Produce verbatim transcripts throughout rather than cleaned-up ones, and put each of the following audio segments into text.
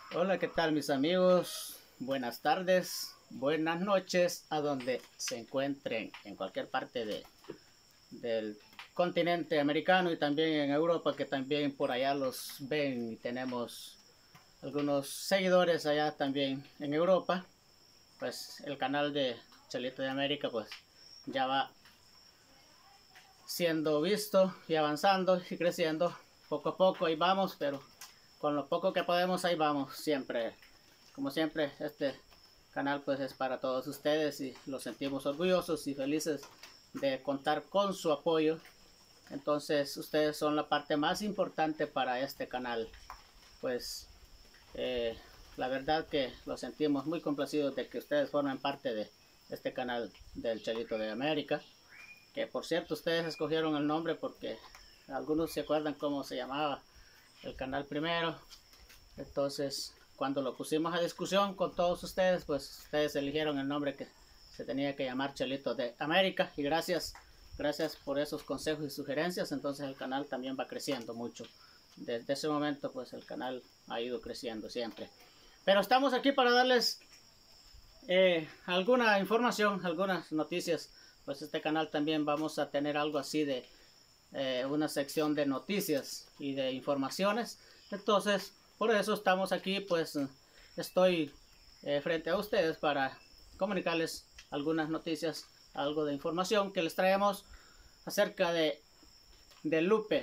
Hola, ¿qué tal mis amigos? Buenas tardes, buenas noches a donde se encuentren en cualquier parte de, del continente americano y también en Europa, que también por allá los ven y tenemos algunos seguidores allá también en Europa. Pues el canal de Chelito de América pues ya va siendo visto y avanzando y creciendo poco a poco. Ahí vamos, pero con lo poco que podemos ahí vamos siempre. Como siempre, este canal pues es para todos ustedes y los sentimos orgullosos y felices de contar con su apoyo. Entonces ustedes son la parte más importante para este canal. Pues eh, la verdad que los sentimos muy complacidos de que ustedes formen parte de este canal del Chelito de América. Que por cierto ustedes escogieron el nombre porque algunos se acuerdan cómo se llamaba el canal primero. Entonces cuando lo pusimos a discusión con todos ustedes, pues ustedes eligieron el nombre que se tenía que llamar Chelito de América. Y gracias, gracias por esos consejos y sugerencias. Entonces el canal también va creciendo mucho. Desde ese momento pues el canal ha ido creciendo siempre. Pero estamos aquí para darles eh, alguna información, algunas noticias. Pues este canal también vamos a tener algo así de eh, una sección de noticias y de informaciones. Entonces por eso estamos aquí, pues estoy eh, frente a ustedes para comunicarles algunas noticias, algo de información que les traemos acerca de, de Lupe.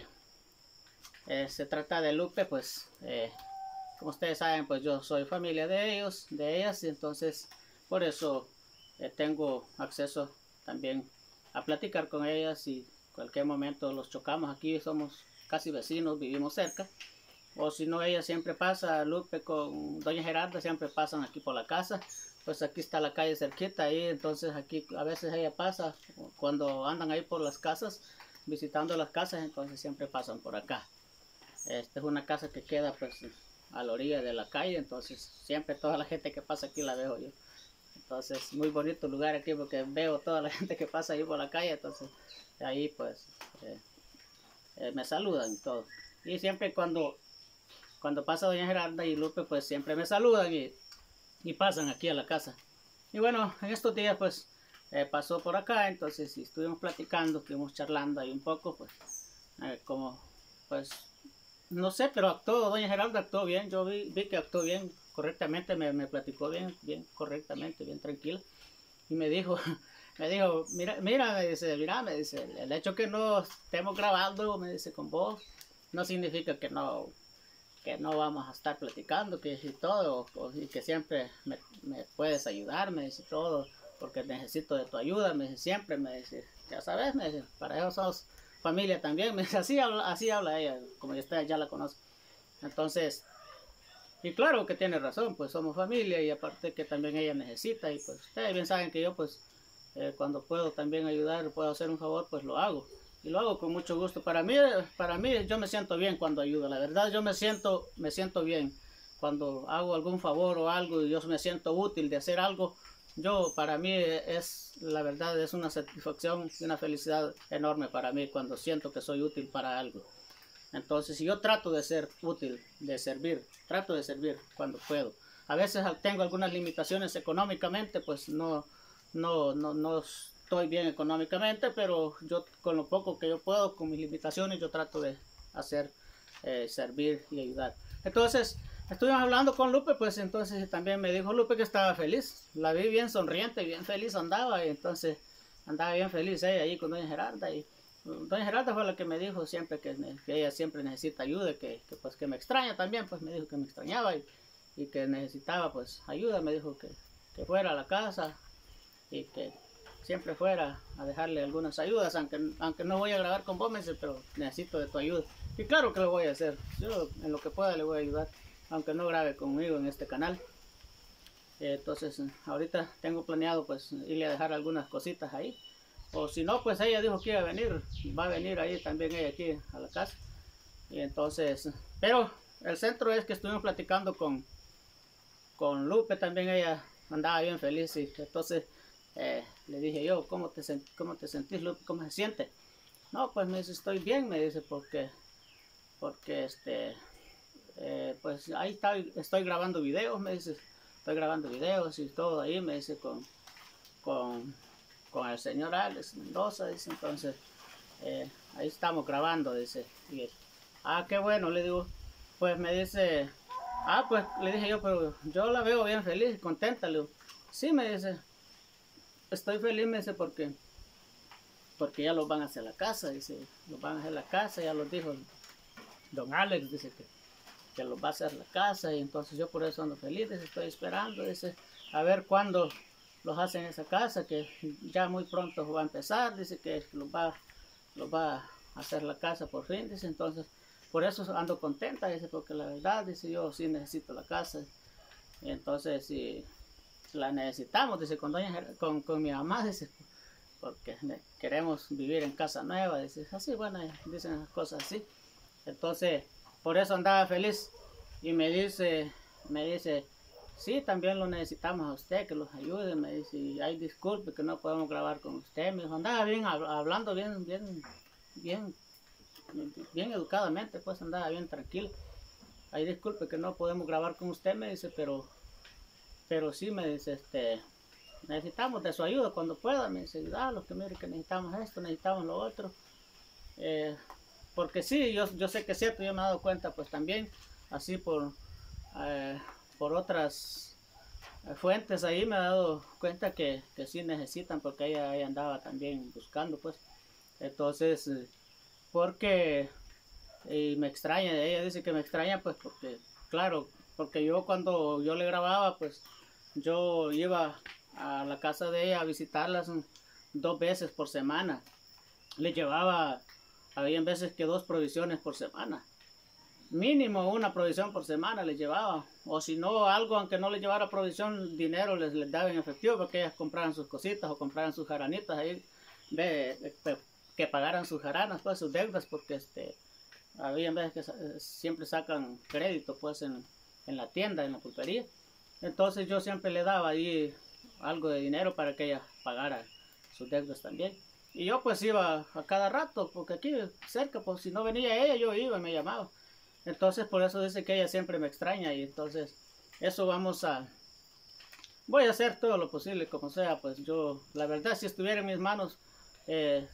Eh, se trata de Lupe, pues eh, como ustedes saben, pues yo soy familia de ellos, de ellas, y entonces por eso eh, tengo acceso también a platicar con ellas y en cualquier momento los chocamos. Aquí somos casi vecinos, vivimos cerca. O si no, ella siempre pasa, Lupe con doña Gerarda siempre pasan aquí por la casa. Pues aquí está la calle cerquita ahí, entonces aquí a veces ella pasa, cuando andan ahí por las casas, visitando las casas, entonces siempre pasan por acá. Esta es una casa que queda pues a la orilla de la calle, entonces siempre toda la gente que pasa aquí la veo yo. Entonces muy bonito lugar aquí porque veo toda la gente que pasa ahí por la calle, entonces ahí pues eh, eh, me saludan y todo. Y siempre cuando cuando pasa doña Gerarda y Lupe pues siempre me saludan y, y pasan aquí a la casa. Y bueno, en estos días pues eh, pasó por acá, entonces estuvimos platicando, estuvimos charlando ahí un poco, pues eh, como pues no sé, pero actuó, doña Gerarda actuó bien, yo vi, vi que actuó bien, correctamente, me, me platicó bien, bien correctamente, bien tranquila. Y me dijo, me dijo, mira, mira, me dice, mira, me dice, el hecho que no estemos grabando, me dice, con vos, no significa que no, que no vamos a estar platicando, que y todo, o, y que siempre me, me, puedes ayudar, me dice todo, porque necesito de tu ayuda, me dice, siempre, me dice, ya sabes, me dice, para eso sos familia también, me dice, así habla, así habla ella, como usted ya la conoce. Entonces, y claro que tiene razón, pues somos familia y aparte que también ella necesita y pues ustedes bien saben que yo pues eh, cuando puedo también ayudar, puedo hacer un favor, pues lo hago. Y lo hago con mucho gusto. Para mí, para mí yo me siento bien cuando ayudo. La verdad yo me siento, me siento bien cuando hago algún favor o algo y yo me siento útil de hacer algo. Yo, para mí es, la verdad es una satisfacción y una felicidad enorme para mí cuando siento que soy útil para algo. Entonces, si yo trato de ser útil, de servir, trato de servir cuando puedo. A veces tengo algunas limitaciones económicamente, pues no, no, no, no estoy bien económicamente, pero yo con lo poco que yo puedo, con mis limitaciones, yo trato de hacer, eh, servir y ayudar. Entonces, estuvimos hablando con Lupe, pues entonces también me dijo Lupe que estaba feliz. La vi bien sonriente, bien feliz andaba, y entonces andaba bien feliz ella ahí con doña Gerarda y doña Gerarda fue la que me dijo siempre que, me, que ella siempre necesita ayuda, que, que, pues que me extraña también, pues me dijo que me extrañaba y, y que necesitaba pues ayuda, me dijo que, que fuera a la casa y que siempre fuera a dejarle algunas ayudas, aunque, aunque no voy a grabar con vos, me dice, pero necesito de tu ayuda. Y claro que lo voy a hacer, yo en lo que pueda le voy a ayudar, aunque no grabe conmigo en este canal. Entonces ahorita tengo planeado pues irle a dejar algunas cositas ahí. O si no, pues ella dijo que iba a venir, va a venir ahí también ella aquí a la casa. Y entonces, pero el centro es que estuvimos platicando con, con Lupe, también ella andaba bien feliz y entonces eh, le dije yo, ¿cómo te, ¿cómo te sentís, Lupe? ¿Cómo se siente? No, pues me dice, estoy bien, me dice, porque, porque este, eh, pues ahí está, estoy grabando videos, me dice, estoy grabando videos y todo ahí, me dice, con, con, con el señor Alex Mendoza, dice, entonces, eh, ahí estamos grabando, dice, y, ah, qué bueno, le digo, pues me dice, ah, pues le dije yo, pero yo la veo bien feliz y contenta, le digo, sí, me dice, estoy feliz, me dice, porque, porque ya los van a hacer la casa, dice, los van a hacer la casa, ya los dijo don Alex, dice que, que los va a hacer la casa, y entonces yo por eso ando feliz, dice, estoy esperando, dice, a ver cuándo los hacen esa casa, que ya muy pronto va a empezar, dice que los va, los va a hacer la casa por fin, dice, entonces, por eso ando contenta, dice, porque la verdad, dice, yo sí necesito la casa, y entonces, si la necesitamos, dice, con, doña, con, con mi mamá, dice, porque queremos vivir en casa nueva, dice, así, bueno, dicen las cosas así. Entonces, por eso andaba feliz, y me dice, me dice, sí, también lo necesitamos a usted, que los ayude, me dice, y ay, disculpe que no podemos grabar con usted, me dijo, andaba bien, hablando bien, bien, bien, bien educadamente, pues andaba bien tranquilo, ay, disculpe que no podemos grabar con usted, me dice, pero, pero sí, me dice, este, necesitamos de su ayuda cuando pueda, me dice, ah, los que mire que necesitamos esto, necesitamos lo otro, eh, porque sí, yo, yo sé que es cierto, yo me he dado cuenta pues también, así por, eh, por otras fuentes ahí me he dado cuenta que, que sí necesitan, porque ella, ella andaba también buscando pues, entonces, porque, y me extraña, ella dice que me extraña pues porque, claro, porque yo cuando yo le grababa pues, yo iba a la casa de ella a visitarlas dos veces por semana, le llevaba, había veces que dos provisiones por semana, mínimo una provisión por semana les llevaba, o si no algo, aunque no les llevara provisión, dinero les, les daba en efectivo, porque ellas compraran sus cositas o compraran sus jaranitas ahí, de, de, que pagaran sus jaranas, pues sus deudas, porque este, había veces que siempre sacan crédito pues en, en la tienda, en la pulpería, entonces yo siempre le daba ahí algo de dinero para que ella pagara sus deudas también. Y yo pues iba a cada rato, porque aquí cerca, pues si no venía ella, yo iba y me llamaba. Entonces por eso dice que ella siempre me extraña, y entonces eso vamos a... Voy a hacer todo lo posible, como sea, pues yo, la verdad, si estuviera en mis manos, eh,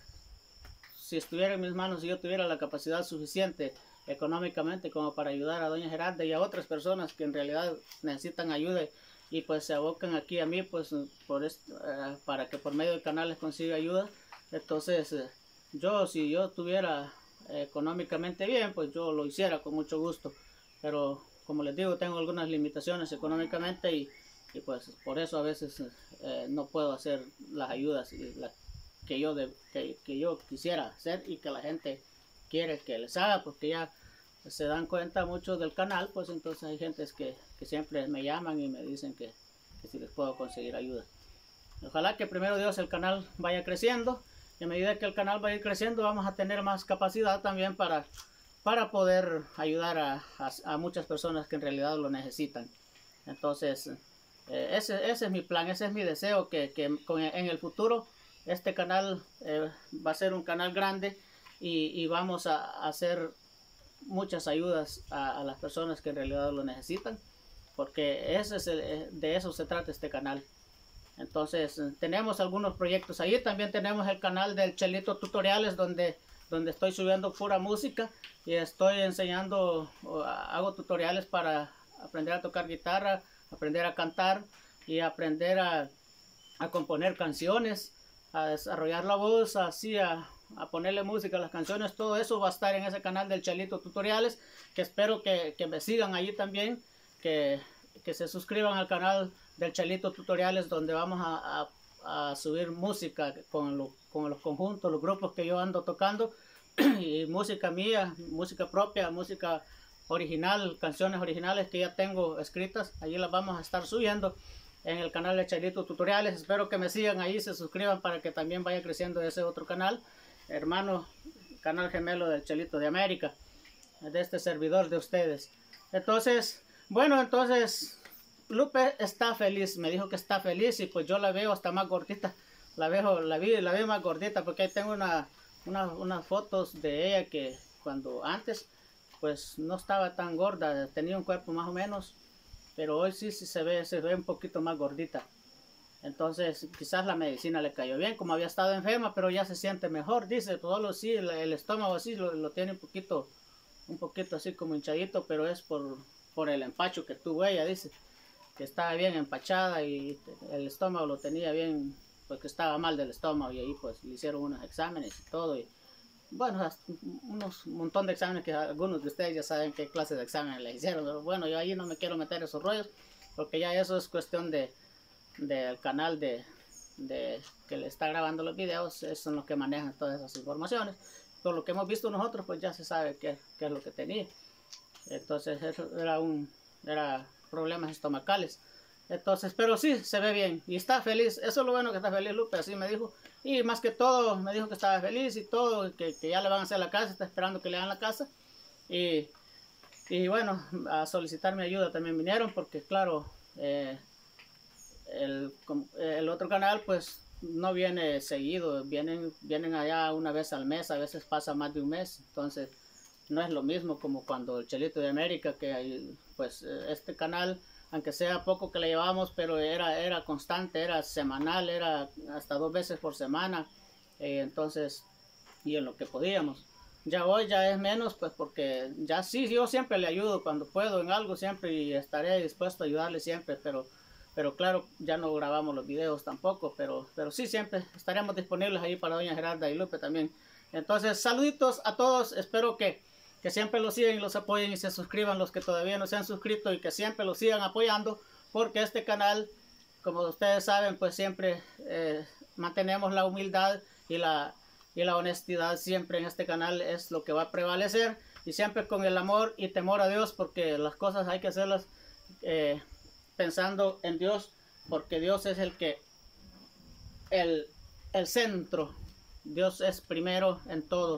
si estuviera en mis manos y yo tuviera la capacidad suficiente económicamente como para ayudar a doña Gerarda y a otras personas que en realidad necesitan ayuda, y pues se abocan aquí a mí, pues por esto, uh, para que por medio del canal les consiga ayuda, entonces uh, yo, si yo tuviera eh, económicamente bien, pues yo lo hiciera con mucho gusto, pero como les digo, tengo algunas limitaciones económicamente, y, y pues por eso a veces eh, no puedo hacer las ayudas y la, que, yo de, que, que yo quisiera hacer y que la gente quiere que les haga, porque ya se dan cuenta muchos del canal, pues entonces hay gentes que, que siempre me llaman y me dicen que, que si les puedo conseguir ayuda. Ojalá que primero Dios el canal vaya creciendo, y a medida que el canal vaya creciendo vamos a tener más capacidad también para, para poder ayudar a, a, a muchas personas que en realidad lo necesitan. Entonces eh, ese, ese es mi plan, ese es mi deseo, que, que con, en el futuro este canal eh, va a ser un canal grande, y, y vamos a, a hacer muchas ayudas a, a las personas que en realidad lo necesitan, porque ese es el, de eso se trata este canal. Entonces tenemos algunos proyectos ahí, también tenemos el canal del Chelito Tutoriales, donde, donde estoy subiendo pura música y estoy enseñando, hago tutoriales para aprender a tocar guitarra, aprender a cantar y aprender a, a componer canciones, a desarrollar la voz, así a a ponerle música a las canciones. Todo eso va a estar en ese canal del Chelito Tutoriales, que espero que, que me sigan allí también, que, que se suscriban al canal del Chelito Tutoriales, donde vamos a, a, a subir música con, lo, con los conjuntos, los grupos que yo ando tocando, y música mía, música propia, música original, canciones originales que ya tengo escritas, allí las vamos a estar subiendo en el canal de Chelito Tutoriales. Espero que me sigan ahí, se suscriban para que también vaya creciendo ese otro canal, hermano, canal gemelo del Chelito de América, de este servidor de ustedes. Entonces, bueno, entonces Lupe está feliz, me dijo que está feliz, y pues yo la veo hasta más gordita, la veo, la vi, la veo más gordita, porque ahí tengo una, una, unas fotos de ella que cuando antes, pues no estaba tan gorda, tenía un cuerpo más o menos, pero hoy sí, sí se ve, se ve un poquito más gordita. Entonces quizás la medicina le cayó bien, como había estado enferma, pero ya se siente mejor, dice, todo sí, el, el estómago así lo, lo tiene un poquito, un poquito así como hinchadito, pero es por, por el empacho que tuvo ella, dice, que estaba bien empachada y el estómago lo tenía bien, porque estaba mal del estómago, y ahí pues le hicieron unos exámenes y todo, y bueno, unos un montón de exámenes que algunos de ustedes ya saben qué clase de exámenes le hicieron, pero bueno, yo ahí no me quiero meter esos rollos, porque ya eso es cuestión de del canal de, de que le está grabando los videos, son los que manejan todas esas informaciones. Por lo que hemos visto nosotros, pues ya se sabe qué, qué es lo que tenía. Entonces eso era un era problemas estomacales. Entonces, pero sí, se ve bien y está feliz. Eso es lo bueno, que está feliz Lupe, así me dijo. Y más que todo, me dijo que estaba feliz y todo, que, que ya le van a hacer la casa, está esperando que le hagan la casa. Y, y bueno, a solicitar mi ayuda también vinieron, porque claro, eh, El, el otro canal pues no viene seguido, vienen, vienen allá una vez al mes, a veces pasa más de un mes, entonces no es lo mismo como cuando el Chelito de América, que hay, pues este canal, aunque sea poco que le llevamos, pero era, era constante, era semanal, era hasta dos veces por semana, eh, entonces, y en lo que podíamos. Ya hoy ya es menos, pues porque ya sí, yo siempre le ayudo cuando puedo en algo, siempre, y estaré dispuesto a ayudarle siempre, pero Pero claro, ya no grabamos los videos tampoco, pero, pero sí, siempre estaremos disponibles ahí para doña Gerarda y Lupe también. Entonces, saluditos a todos, espero que, que siempre los sigan y los apoyen y se suscriban los que todavía no se han suscrito, y que siempre los sigan apoyando, porque este canal, como ustedes saben, pues siempre eh, mantenemos la humildad y la, y la honestidad siempre en este canal, es lo que va a prevalecer, y siempre con el amor y temor a Dios, porque las cosas hay que hacerlas eh, pensando en Dios, porque Dios es el que el, el centro, Dios es primero en todo.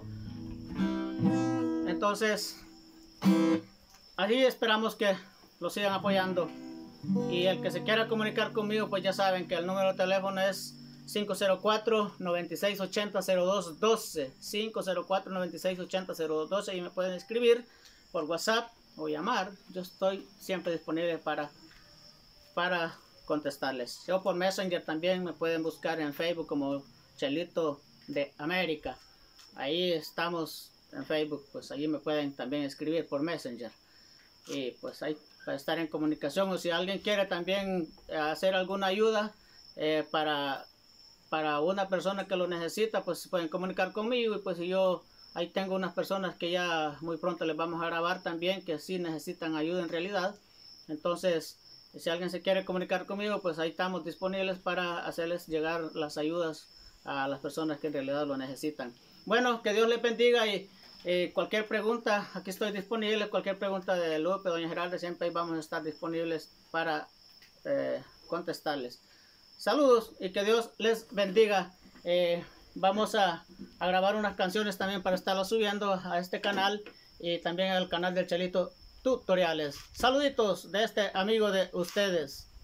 Entonces así esperamos que lo sigan apoyando, y el que se quiera comunicar conmigo, pues ya saben que el número de teléfono es cinco cero cuatro, nueve seis ocho cero, cero dos uno dos, cinco cero cuatro, nueve seis ocho cero, cero dos uno dos, y me pueden escribir por WhatsApp o llamar. Yo estoy siempre disponible para para contestarles. Yo por Messenger también me pueden buscar en Facebook como Chelito de América. Ahí estamos en Facebook, pues allí me pueden también escribir por Messenger. Y pues ahí para estar en comunicación, o si alguien quiere también hacer alguna ayuda eh, para, para una persona que lo necesita, pues se pueden comunicar conmigo, y pues yo ahí tengo unas personas que ya muy pronto les vamos a grabar también, que sí necesitan ayuda en realidad. Entonces, si alguien se quiere comunicar conmigo, pues ahí estamos disponibles para hacerles llegar las ayudas a las personas que en realidad lo necesitan. Bueno, que Dios les bendiga, y eh, cualquier pregunta, aquí estoy disponible. Cualquier pregunta de Lupe, doña Gerarda, siempre ahí vamos a estar disponibles para eh, contestarles. Saludos y que Dios les bendiga. Eh, vamos a, a grabar unas canciones también para estarlas subiendo a este canal, y también al canal del Chelito Tutoriales. Saluditos de este amigo de ustedes.